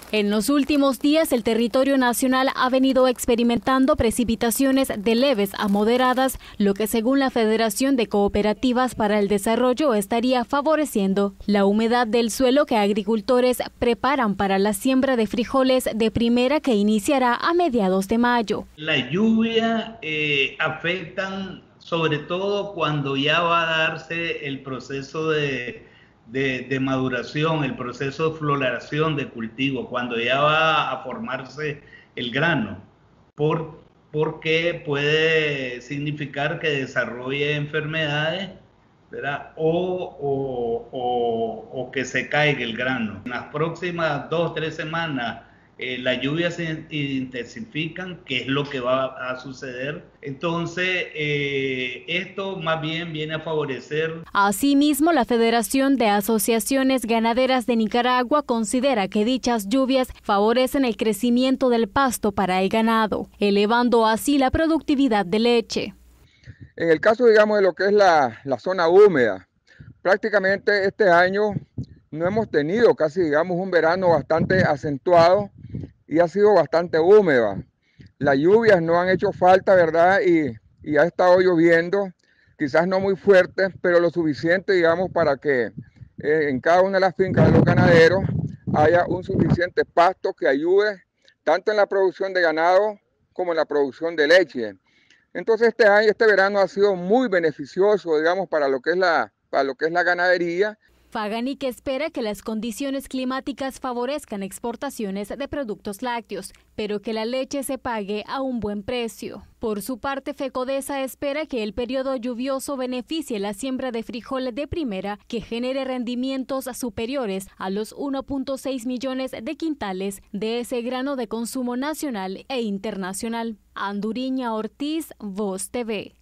En los últimos días, el territorio nacional ha venido experimentando precipitaciones de leves a moderadas, lo que según la Federación de Cooperativas para el Desarrollo estaría favoreciendo la humedad del suelo que agricultores preparan para la siembra de frijoles de primera que iniciará a mediados de mayo. La lluvia afectan sobre todo cuando ya va a darse el proceso de maduración, el proceso de floración de cultivo, cuando ya va a formarse el grano, porque puede significar que desarrolle enfermedades, ¿verdad? O que se caiga el grano. En las próximas 2 o 3 semanas las lluvias se intensifican, que es lo que va a suceder. Entonces, esto más bien viene a favorecer. Asimismo, la Federación de Asociaciones Ganaderas de Nicaragua considera que dichas lluvias favorecen el crecimiento del pasto para el ganado, elevando así la productividad de leche. En el caso, digamos, de lo que es la zona húmeda, prácticamente este año no hemos tenido casi, digamos, un verano bastante acentuado y ha sido bastante húmeda. Las lluvias no han hecho falta, ¿verdad? Y ha estado lloviendo, quizás no muy fuerte, pero lo suficiente, digamos, para que en cada una de las fincas de los ganaderos haya un suficiente pasto que ayude tanto en la producción de ganado como en la producción de leche. Entonces este verano ha sido muy beneficioso, digamos, para lo que es la ganadería. Faganic espera que las condiciones climáticas favorezcan exportaciones de productos lácteos, pero que la leche se pague a un buen precio. Por su parte, Fecodesa espera que el periodo lluvioso beneficie la siembra de frijol de primera, que genere rendimientos superiores a los 1.6 millones de quintales de ese grano de consumo nacional e internacional. Anduriña Ortiz, Voz TV.